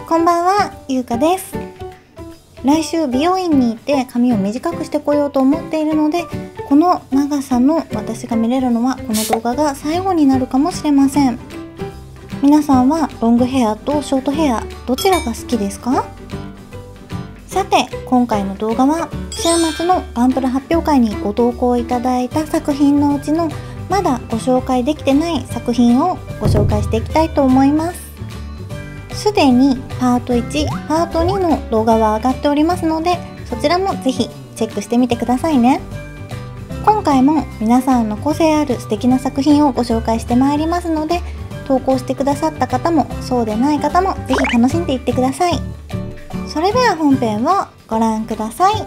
こんばんは、ゆうかです。来週美容院に行って髪を短くしてこようと思っているので、この長さの私が見れるのはこの動画が最後になるかもしれません。皆さんはロングヘアとショートヘアどちらが好きですか？さて、今回の動画は週末のガンプラ発表会にご投稿いただいた作品のうちのまだご紹介できてない作品をご紹介していきたいと思います。すでにパート1、パート2の動画は上がっておりますので、そちらもぜひチェックしてみてくださいね。今回も皆さんの個性ある素敵な作品をご紹介してまいりますので、投稿してくださった方もそうでない方もぜひ楽しんでいってください。それでは本編をご覧ください。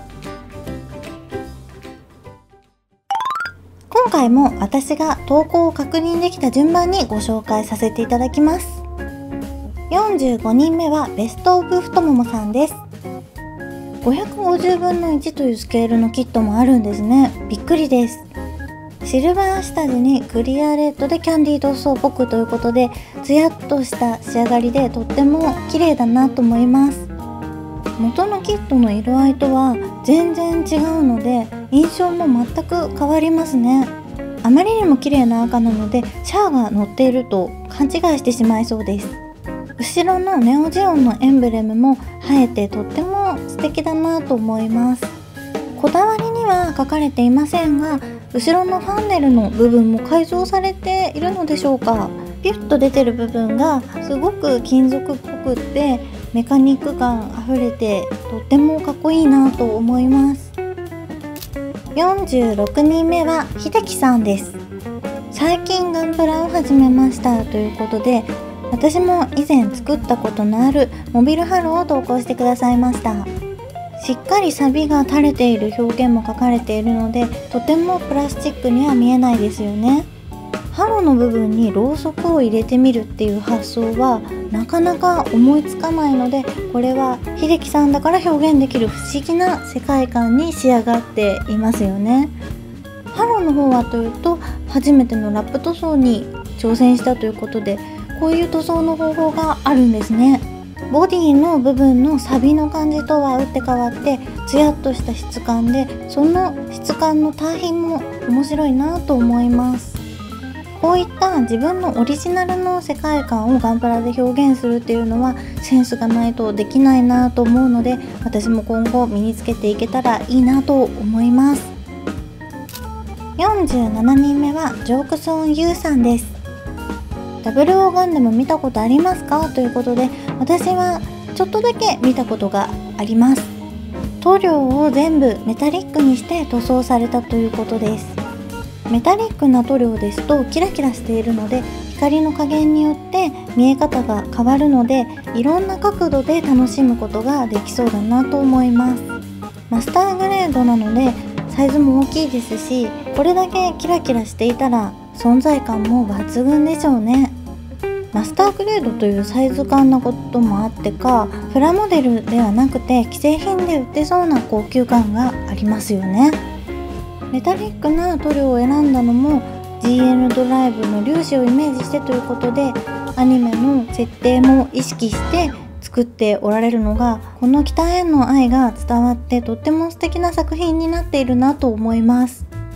今回も私が投稿を確認できた順番にご紹介させていただきます。45人目はベストオブ太ももさんです。550分の1というスケールのキットもあるんですね。びっくりです。シルバー下地にクリアレッドでキャンディー塗装っぽくということで、ツヤっとした仕上がりでとっても綺麗だなと思います。元のキットの色合いとは全然違うので、印象も全く変わりますね。あまりにも綺麗な赤なので、シャアが乗っていると勘違いしてしまいそうです。後ろのネオジオンのエンブレムも映えてとっても素敵だなと思います。こだわりには書かれていませんが、後ろのファンネルの部分も改造されているのでしょうか。ピュッと出てる部分がすごく金属っぽくってメカニック感あふれてとってもかっこいいなと思います。46人目は秀樹さんです。最近ガンプラを始めましたということで、私も以前作ったことのあるモビルハローを投稿してくださいました。しっかりサビが垂れている表現も書かれているので、とてもプラスチックには見えないですよね。ハローの部分にろうそくを入れてみるっていう発想はなかなか思いつかないので、これは秀樹さんだから表現できる不思議な世界観に仕上がっていますよね。ハローの方はというと、初めてのラップ塗装に挑戦したということで、こういう塗装の方法があるんですね。ボディの部分のサビの感じとは打って変わってツヤっとした質感で、その質感の対比も面白いなと思います。こういった自分のオリジナルの世界観をガンプラで表現するっていうのはセンスがないとできないなと思うので、私も今後身につけていけたらいいなと思います。47人目はジョークソン・ユーさんです。00ガンダム見たことありますかということで、私はちょっとだけ見たことがあります。塗料を全部メタリックにして塗装されたということです。メタリックな塗料ですとキラキラしているので、光の加減によって見え方が変わるので、いろんな角度で楽しむことができそうだなと思います。マスターグレードなのでサイズも大きいですし、これだけキラキラしていたら存在感も抜群でしょうね。マスターグレードというサイズ感なこともあってか、プラモデルではなくて既製品で売ってそうな高級感がありますよね。メタリックな塗料を選んだのも GN ドライブの粒子をイメージしてということで、アニメの設定も意識して作っておられるのが、この北への愛が伝わってとっても素敵な作品になっているなと思います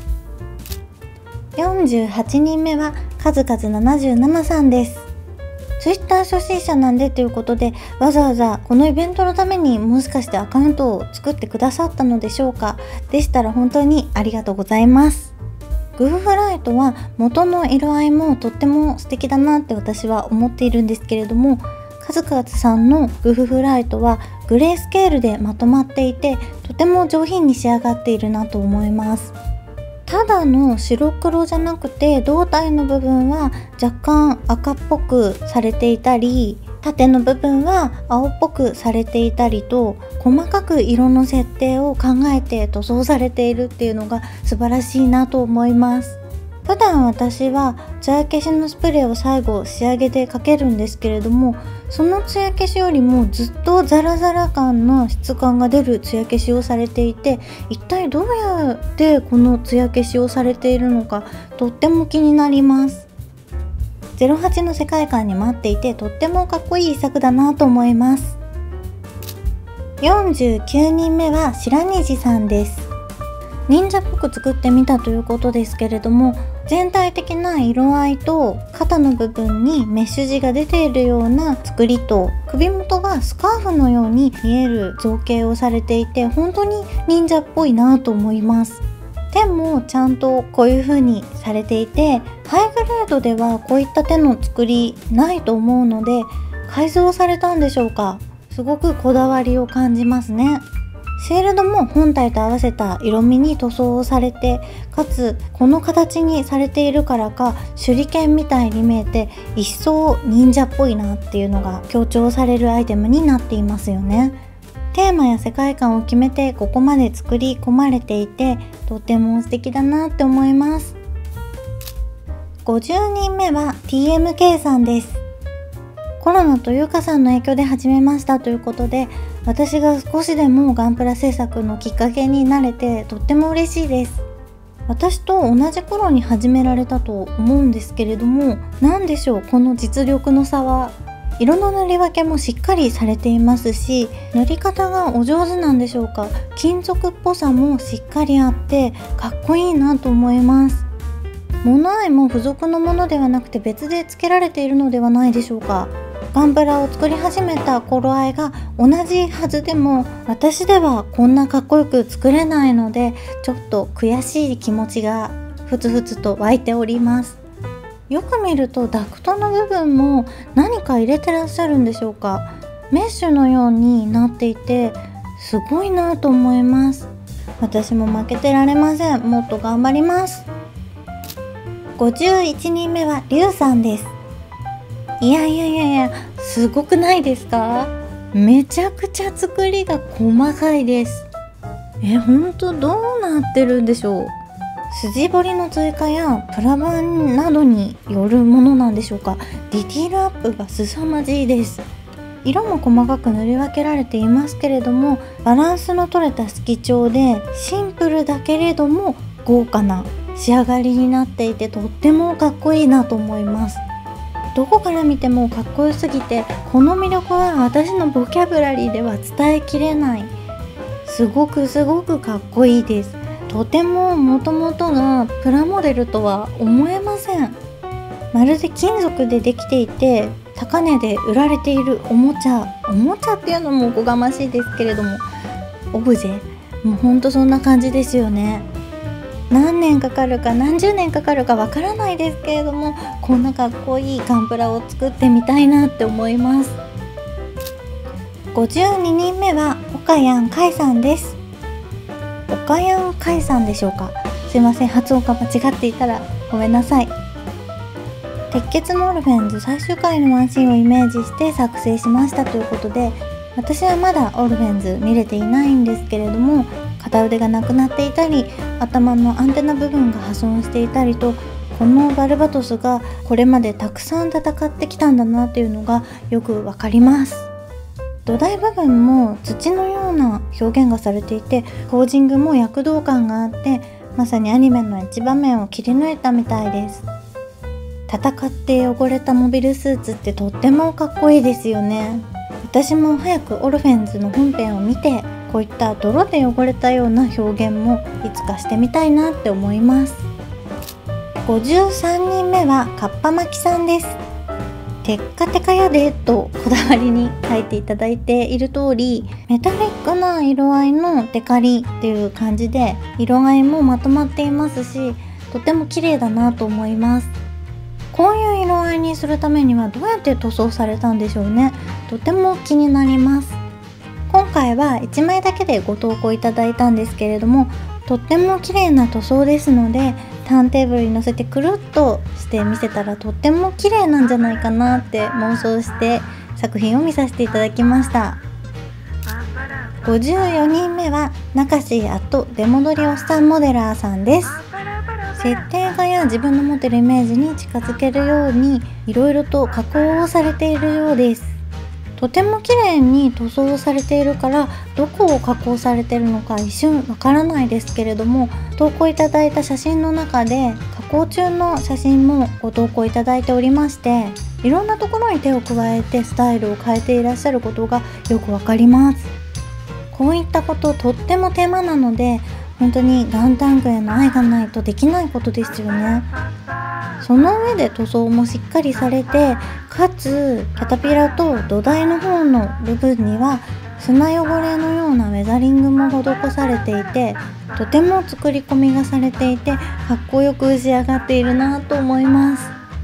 。48人目は数々77さんです。Twitter 初心者なんでということで、わざわざこのイベントのためにもしかしてアカウントを作ってくださったのでしょうか。でしたら本当にありがとうございます。グフフライトは元の色合いもとっても素敵だなって私は思っているんですけれども、数々さんのグフフライトはグレースケールでまとまっていて、とても上品に仕上がっているなと思います。ただの白黒じゃなくて、胴体の部分は若干赤っぽくされていたり、縦の部分は青っぽくされていたりと、細かく色の設定を考えて塗装されているっていうのが素晴らしいなと思います。普段私は艶消しのスプレーを最後仕上げでかけるんですけれども、その艶消しよりもずっとザラザラ感の質感が出る艶消しをされていて、一体どうやってこの艶消しをされているのかとっても気になります。 08の世界観に待っていて、とってもかっこいい一作だなと思います。49人目は白虹さんです。忍者っぽく作ってみたということですけれども、全体的な色合いと肩の部分にメッシュ地が出ているような作りと、首元がスカーフのように見える造形をされていて、本当に忍者っぽいなと思います。手もちゃんとこういう風にされていて、ハイグレードではこういった手の作りないと思うので、改造されたんでしょうか。すごくこだわりを感じますね。シールドも本体と合わせた色味に塗装をされて、かつこの形にされているからか手裏剣みたいに見えて、一層忍者っぽいなっていうのが強調されるアイテムになっていますよね。テーマや世界観を決めてここまで作り込まれていて、とても素敵だなって思います。50人目は TMK さんです。コロナとゆうかさんの影響で始めましたということで、私が少しでもガンプラ制作のきっかけになれてとっても嬉しいです。私と同じ頃に始められたと思うんですけれども、何でしょう、この実力の差は。色の塗り分けもしっかりされていますし、塗り方がお上手なんでしょうか。金属っぽさもしっかりあってかっこいいなと思います。物合いも付属のものではなくて別で付けられているのではないでしょうか。ガンプラを作り始めた頃合いが同じはずでも、私ではこんなかっこよく作れないので、ちょっと悔しい気持ちがふつふつと湧いております。よく見るとダクトの部分も何か入れてらっしゃるんでしょうか。メッシュのようになっていてすごいなと思います。私も負けてられません。もっと頑張ります。51人目はリュウさんです。いやいやいやいや、すごくないですか？めちゃくちゃ作りが細かいです。ほんとどうなってるんでしょう。筋彫りの追加やプラ板などによるものなんでしょうか。ディティールアップが凄まじいです。色も細かく塗り分けられていますけれども、バランスの取れた色調でシンプルだけれども豪華な仕上がりになっていて、とってもかっこいいなと思います。どこから見てもかっこよすぎて、この魅力は私のボキャブラリーでは伝えきれない。すごくかっこいいです。とても元々がプラモデルとは思えません。まるで金属でできていて、高値で売られているおもちゃっていうのもおこがましいですけれども、オブジェ、もうほんとそんな感じですよね。何年かかるか何十年かかるかわからないですけれども、こんなかっこいいガンプラを作ってみたいなって思います。52人目は岡谷海さんです。岡谷海さんでしょうか。すいません、発音が間違っていたらごめんなさい。鉄血のオルフェンズ最終回のワンシーンをイメージして作成しましたということで、私はまだオルフェンズ見れていないんですけれども、片腕がなくなっていたり、頭のアンテナ部分が破損していたりと、このバルバトスがこれまでたくさん戦ってきたんだなっていうのがよくわかります。土台部分も土のような表現がされていて、ポージングも躍動感があって、まさにアニメの一場面を切り抜いたみたいです。戦って汚れたモビルスーツってとってもかっこいいですよね。私も早くオルフェンズの本編を見て、こういった泥で汚れたような表現もいつかしてみたいなって思います。53人目はかっぱ巻きさんです。テッカテカやでとこだわりに書いていただいている通り、メタリックな色合いのテカリっていう感じで、色合いもまとまっていますし、とても綺麗だなと思います。こういう色合いにするためにはどうやって塗装されたんでしょうね。とても気になります。今回は1枚だけでご投稿いただいたんですけれども、とっても綺麗な塗装ですので、ターンテーブルに乗せてくるっとして見せたらとっても綺麗なんじゃないかなって妄想して作品を見させていただきました。54人目は中志出戻りおっさんモデラーさんです。設定画や自分の持ってるイメージに近づけるようにいろいろと加工をされているようです。とても綺麗に塗装されているから、どこを加工されているのか一瞬わからないですけれども、投稿いただいた写真の中で加行中の写真もご投稿いただいておりまして、いろんなところに手を加えてスタイルを変えていらっしゃることがよくわかります。こういったこととっても手間なので、本当にガンタンクへの愛がないとできないことですよね。その上で塗装もしっかりされて、かつキャタピラと土台の方の部分には砂汚れのようなウェザリングも施されていて、とても作り込みがされていて、かっこよく仕上がっているなと思います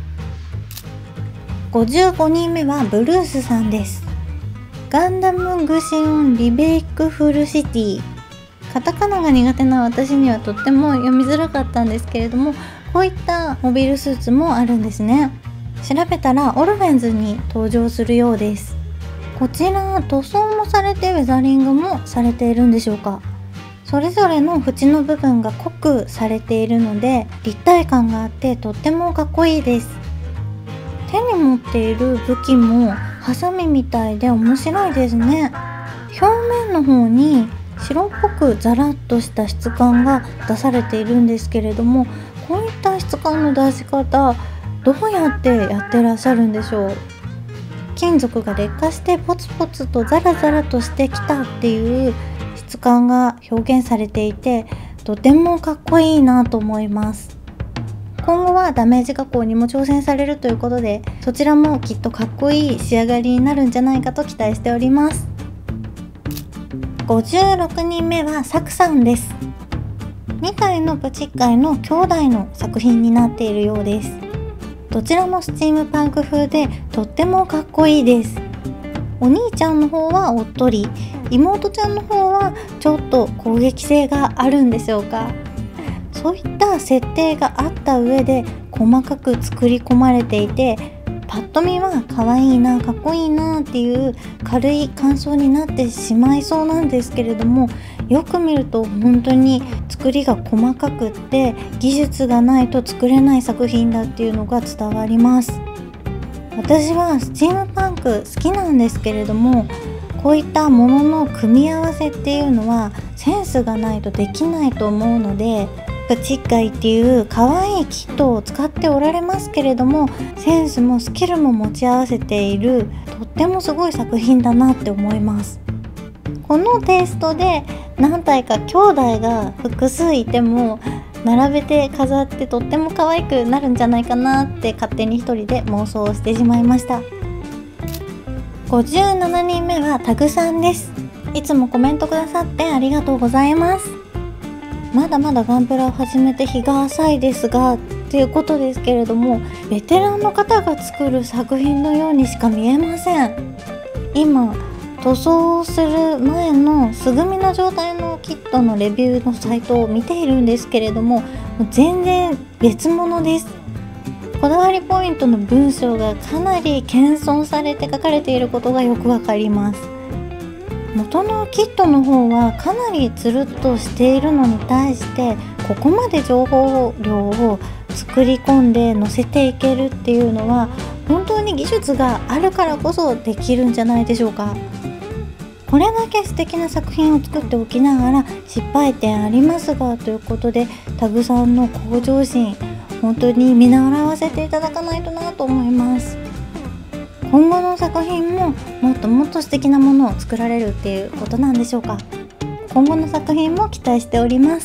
。55人目はブルースさんです。ガンダムグシオンリベイクフルシティ。カタカナが苦手な私にはとっても読みづらかったんですけれども、こういったモビルスーツもあるんですね。調べたらオルフェンズに登場するようです。こちら塗装もされてウェザリングもされているんでしょうか。それぞれの縁の部分が濃くされているので立体感があってとってもかっこいいです。手に持っている武器もハサミみたいで面白いですね。表面の方に白っぽくザラッとした質感が出されているんですけれども、こういった質感の出し方どうやってやってらっしゃるんでしょう。金属が劣化してポツポツとザラザラとしてきたっていう質感が表現されていて、とてもかっこいいなと思います。今後はダメージ加工にも挑戦されるということで、そちらもきっとかっこいい仕上がりになるんじゃないかと期待しております。56人目はサクさんです。2体のプチッカイの兄弟の作品になっているようです。どちらもスチームパンク風でとってもかっこいいです。お兄ちゃんの方はおっとり、妹ちゃんの方はちょっと攻撃性があるんでしょうか。そういった設定があった上で細かく作り込まれていて、パッと見は可愛いなかっこいいなっていう軽い感想になってしまいそうなんですけれども、よく見ると本当に作りが細かくって技術がないと作れない作品だっていうのが伝わります。私はスチームパンク好きなんですけれども、こういったものの組み合わせっていうのはセンスがないとできないと思うので、プチッカイっていう可愛いキットを使っておられますけれども、センスもスキルも持ち合わせているとってもすごい作品だなって思います。このテイストで何体か兄弟が複数いても並べて飾ってとっても可愛くなるんじゃないかなって勝手に一人で妄想してしまいました。57人目はタグさんです。いつもコメントくださってありがとうございます。まだまだガンプラを始めて日が浅いですがっていうことですけれども、ベテランの方が作る作品のようにしか見えません。今塗装する前の素組みの状態のキットのレビューのサイトを見ているんですけれども、全然別物です。こだわりポイントの文章がかなり謙遜されて書かれていることがよくわかります。元のキットの方はかなりつるっとしているのに対して、ここまで情報量を作り込んで載せていけるっていうのは本当に技術があるからこそできるんじゃないでしょうか。これだけ素敵な作品を作っておきながら失敗点ありますがということで、タグさんの向上心本当に見習わせていただかないとなと思います。今後の作品ももっともっと素敵なものを作られるっていうことなんでしょうか。今後の作品も期待しております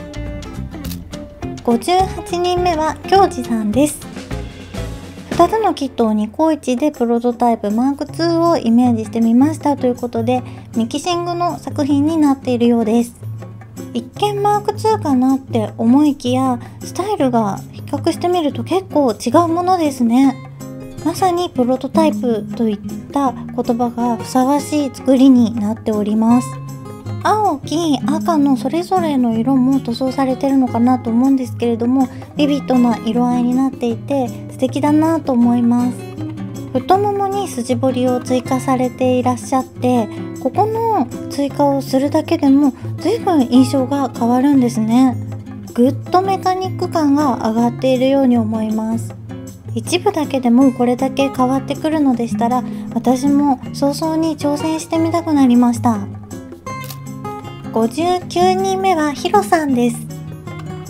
。58人目は京二さんです。2つのキットを2個1でプロトタイプ M2 をイメージしてみましたということで、ミキシングの作品になっているようです。一見 M2 かなって思いきや、スタイルが比較してみると結構違うものですね。まさにプロトタイプといった言葉がふさわしい作りになっております。青、黄、赤のそれぞれの色も塗装されてるのかなと思うんですけれども、ビビッドな色合いになっていて素敵だなと思います。太ももに筋彫りを追加されていらっしゃって、ここの追加をするだけでも随分印象が変わるんですね。ぐっとメカニック感が上がっているように思います。一部だけでもこれだけ変わってくるのでしたら、私も早々に挑戦してみたくなりました。59人目はヒロさんです。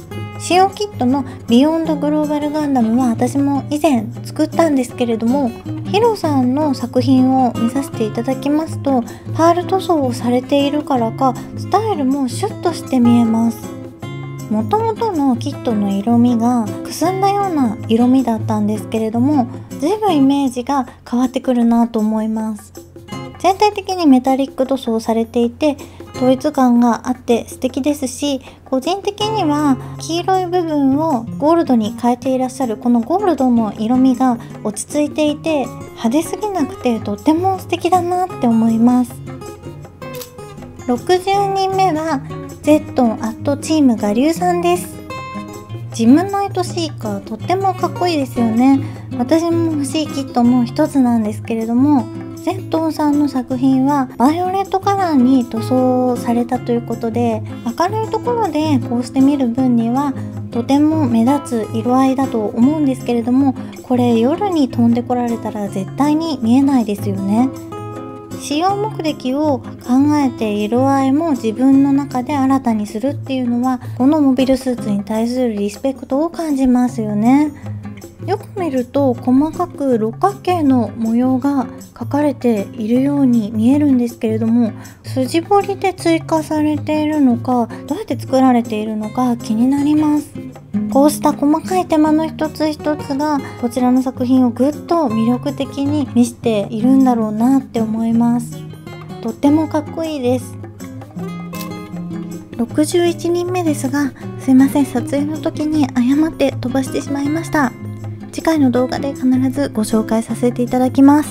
使用キットのビヨンドグローバルガンダムは私も以前作ったんですけれども、ヒロさんの作品を見させていただきますと、パール塗装をされているからかスタイルもシュッとして見えます。もともとのキットの色味がくすんだような色味だったんですけれども、随分イメージが変わってくるなと思います。全体的にメタリック塗装されていて統一感があって素敵ですし、個人的には黄色い部分をゴールドに変えていらっしゃるこのゴールドの色味が落ち着いていて派手すぎなくてとっても素敵だなって思います。60人目はゼットンアットチーム我流さんです。ジムナイトシーカーとってもかっこいいですよね。私も欲しいキットの一つなんですけれども、ゼットンさんの作品はバイオレットカラーに塗装されたということで、明るいところでこうして見る分にはとても目立つ色合いだと思うんですけれども、これ夜に飛んでこられたら絶対に見えないですよね。使用目的を考えて色合いも自分の中で新たにするっていうのは、このモビルスーツに対するリスペクトを感じますよね。よく見ると細かく六角形の模様が描かれているように見えるんですけれども、筋彫りで追加されているのかどうやって作られているのか気になります。こうした細かい手間の一つ一つがこちらの作品をぐっと魅力的に見せているんだろうなって思います。とってもかっこいいです。61人目ですが、すいません、撮影の時に誤って飛ばしてしまいました。次回の動画で必ずご紹介させていただきます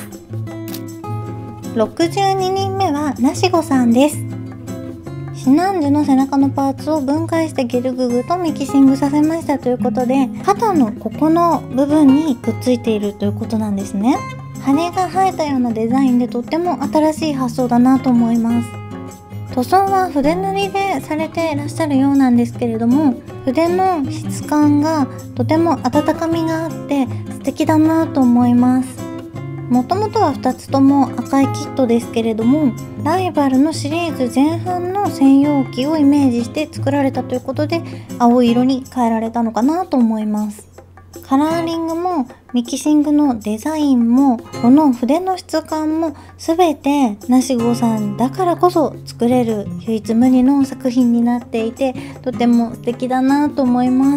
。62人目はナシゴさんです。シナンジュの背中のパーツを分解してゲルググとミキシングさせましたということで、肩のここの部分にくっついているということなんですね。羽が生えたようなデザインでとっても新しい発想だなと思います。塗装は筆塗りでされていらっしゃるようなんですけれども、筆の質感がとても温かみがあって素敵だなと思います。もともとは2つとも赤いキットですけれども、ライバルのシリーズ前半の専用機をイメージして作られたということで、青色に変えられたのかなと思います。カラーリングもミキシングのデザインもこの筆の質感も全てナシゴさんだからこそ作れる唯一無二の作品になっていて、とても素敵だなと思います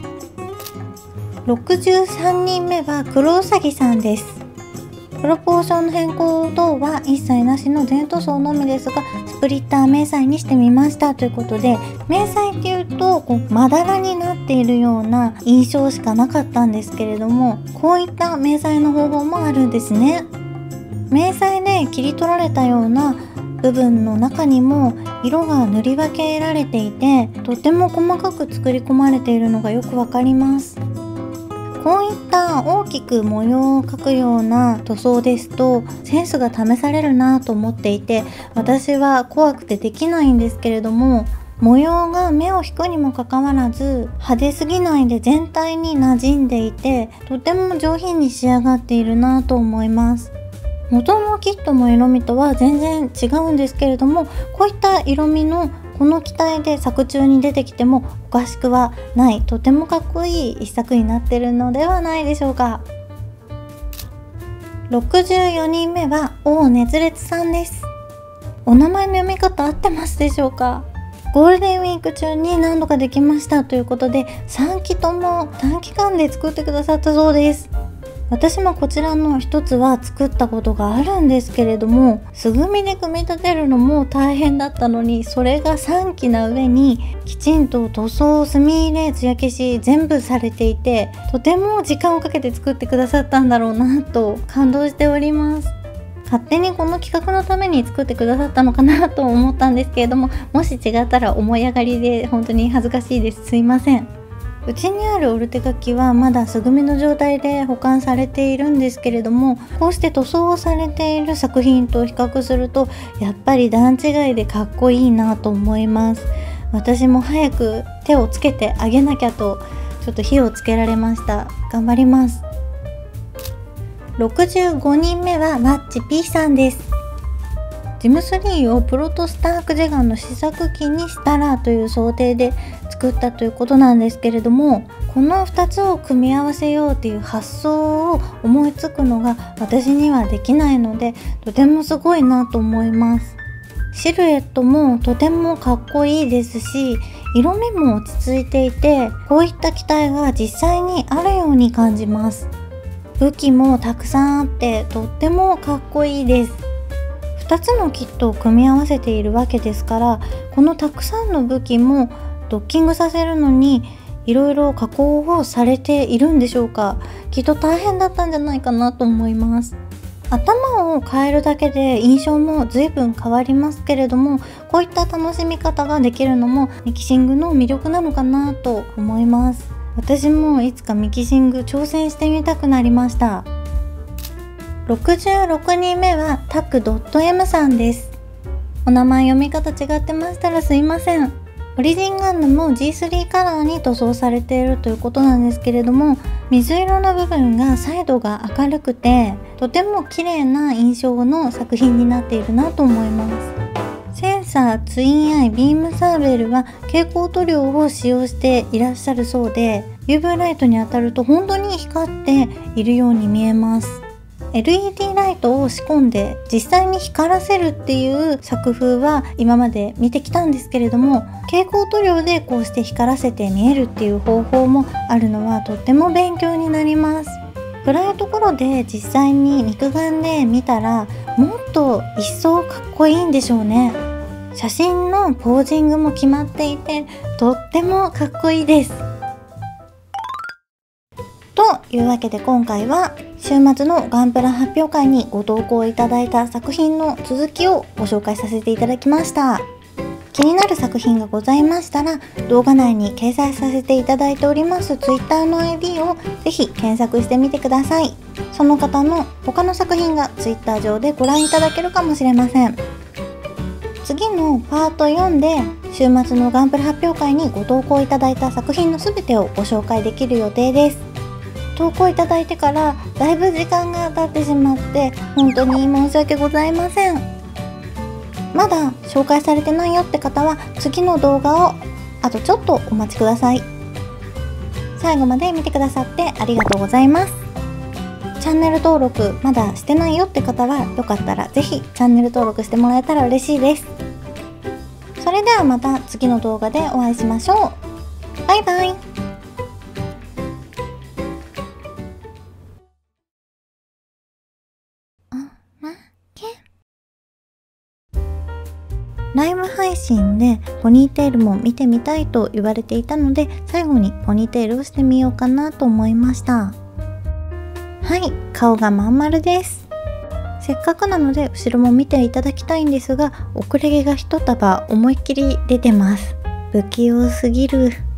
。63人目はクロウサギさんです。プロポーションの変更等は一切なしの全塗装のみですが、スプリッター迷彩にしてみましたということで、迷彩っていうとこうまだらになっているような印象しかなかったんですけれども、こういった迷彩の方法もあるんですね。迷彩で切り取られたような部分の中にも色が塗り分けられていて、とても細かく作り込まれているのがよくわかります。こういった大きく模様を描くような塗装ですとセンスが試されるなと思っていて、私は怖くてできないんですけれども、模様が目を引くにもかかわらず派手すぎないで全体に馴染んでいて、とても上品に仕上がっているなと思います。元のキットの色味とは全然違うんですけれども、こういった色味のこの機体で作中に出てきてもおかしくはない、とてもかっこいい一作になっているのではないでしょうか。64人目は王熱烈さんです。お名前の読み方合ってますでしょうか。ゴールデンウィーク中に何度かできましたということで、3機とも短期間で作ってくださったそうです。私もこちらの一つは作ったことがあるんですけれども、素組みで組み立てるのも大変だったのに、それが3機な上にきちんと塗装、墨入れ、艶消し全部されていて、とても時間をかけて作ってくださったんだろうなと感動しております。勝手にこの企画のために作ってくださったのかなと思ったんですけれども、もし違ったら思い上がりで本当に恥ずかしいです。すいません。うちにあるオルテ書きはまだ素組みの状態で保管されているんですけれども、こうして塗装されている作品と比較するとやっぱり段違いでかっこいいなと思います。私も早く手をつけてあげなきゃとちょっと火をつけられました。頑張ります。65人目はマッチ P さんです。ジム3をプロトスタークジェガンの試作機にしたらという想定で作作ったということなんですけれども、この2つを組み合わせようっていう発想を思いつくのが私にはできないので、とてもすごいなと思います。シルエットもとてもかっこいいですし、色味も落ち着いていて、こういった機体が実際にあるように感じます。武器もたくさんあってとってもかっこいいです。2つのキットを組み合わせているわけですから、このたくさんの武器もドッキングさせるのにいろいろ加工をされているんでしょうか。きっと大変だったんじゃないかなと思います。頭を変えるだけで印象も随分変わりますけれども、こういった楽しみ方ができるのもミキシングの魅力なのかなと思います。私もいつかミキシング挑戦してみたくなりました。66人目はタク .m さんです。お名前読み方違ってましたらすいません。オリジンガンダムも G3 カラーに塗装されているということなんですけれども、水色の部分がサイドが明るくてとても綺麗な印象の作品になっているなと思います。センサー、ツインアイ、ビームサーベルは蛍光塗料を使用していらっしゃるそうで、UV ライトに当たると本当に光っているように見えます。LED ライトを仕込んで実際に光らせるっていう作風は今まで見てきたんですけれども、蛍光塗料でこうして光らせて見えるっていう方法もあるのはとっても勉強になります。暗いところで実際に肉眼で見たらもっと一層かっこいいんでしょうね。写真のポージングも決まっていてとってもかっこいいです。というわけで今回は週末のガンプラ発表会にご投稿いただいた作品の続きをご紹介させていただきました。気になる作品がございましたら動画内に掲載させていただいております Twitter の ID をぜひ検索してみてください。その方の他の作品が Twitter 上でご覧いただけるかもしれません。次のパート4で週末のガンプラ発表会にご投稿いただいた作品の全てをご紹介できる予定です。投稿いただいてからだいぶ時間が経ってしまって本当に申し訳ございません。まだ紹介されてないよって方は次の動画をあとちょっとお待ちください。最後まで見てくださってありがとうございます。チャンネル登録まだしてないよって方はよかったらぜひチャンネル登録してもらえたら嬉しいです。それではまた次の動画でお会いしましょう。バイバイ。ライブ配信でポニーテールも見てみたいと言われていたので最後にポニーテールをしてみようかなと思いました。はい、顔がまん丸です。せっかくなので後ろも見ていただきたいんですが、遅れ毛が一束思いっきり出てます。不器用すぎる。